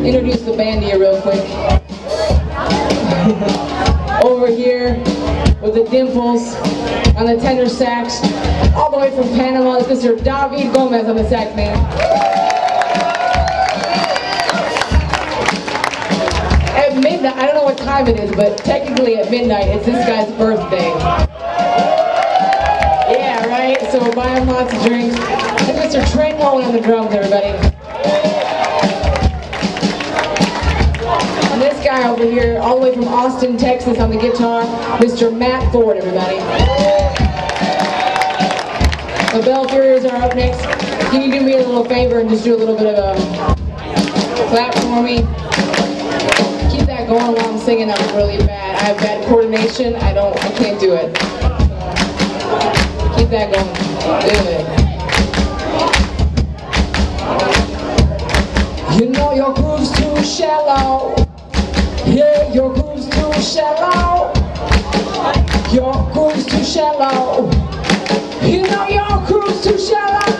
introduce the band to you real quick. Over here with the dimples on the tenor sax, all the way from Panama, it's Mr. David Gomez on the sax, man. At midnight, I don't know what time it is, but technically at midnight, it's this guy's birthday. Yeah, right? So we'll buy him lots of drinks. And Mr. Trent Nolan on the drums, everybody. And this guy over here, all the way from Austin, Texas on the guitar, Mr. Matt Ford, everybody. The Bellfuries are up next. Can you do me a little favor and just do a little bit of a clap for me? Keep that going while I'm singing. I'm really bad. I have bad coordination. I can't do it. Keep that going. Do it. You know your groove's too shallow. Yeah, your groove's too shallow. Your groove's too shallow. You know your groove's too shallow.